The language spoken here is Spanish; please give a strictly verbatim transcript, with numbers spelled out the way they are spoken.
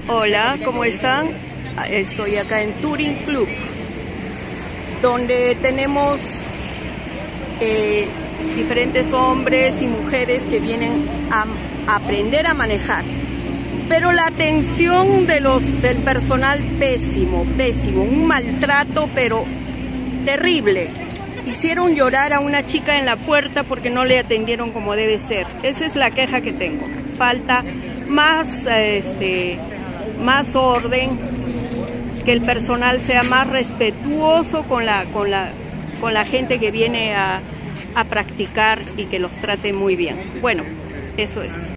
Hola, ¿cómo están? Estoy acá en Touring Club, donde tenemos eh, diferentes hombres y mujeres que vienen a aprender a manejar. Pero la atención de los, del personal pésimo, pésimo, un maltrato pero terrible. Hicieron llorar a una chica en la puerta porque no le atendieron como debe ser. Esa es la queja que tengo. Falta más, este, más orden, que el personal sea más respetuoso con la, con la, con la gente que viene a, a practicar y que los trate muy bien. Bueno, eso es.